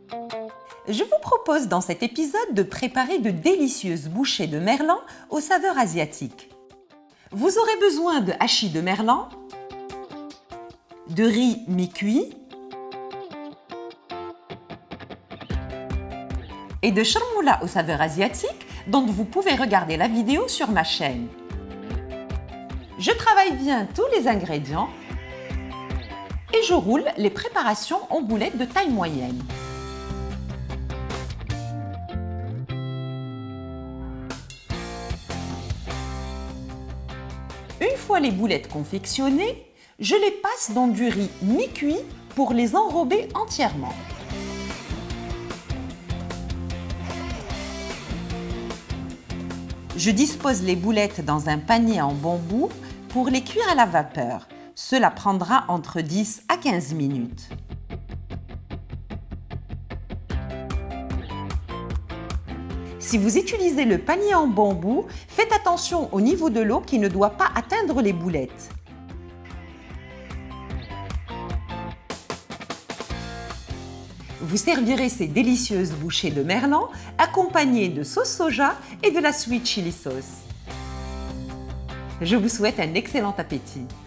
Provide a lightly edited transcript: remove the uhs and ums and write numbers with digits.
Je vous propose dans cet épisode de préparer de délicieuses bouchées de merlan aux saveurs asiatiques. Vous aurez besoin de hachis de merlan, de riz mi-cuit et de charmoula aux saveurs asiatiques dont vous pouvez regarder la vidéo sur ma chaîne. Je travaille bien tous les ingrédients et je roule les préparations en boulettes de taille moyenne. Une fois les boulettes confectionnées, je les passe dans du riz mi-cuit pour les enrober entièrement. Je dispose les boulettes dans un panier en bambou pour les cuire à la vapeur. Cela prendra entre 10 à 15 minutes. Si vous utilisez le panier en bambou, faites attention au niveau de l'eau qui ne doit pas atteindre les boulettes. Vous servirez ces délicieuses bouchées de merlan accompagnées de sauce soja et de la sweet chili sauce. Je vous souhaite un excellent appétit.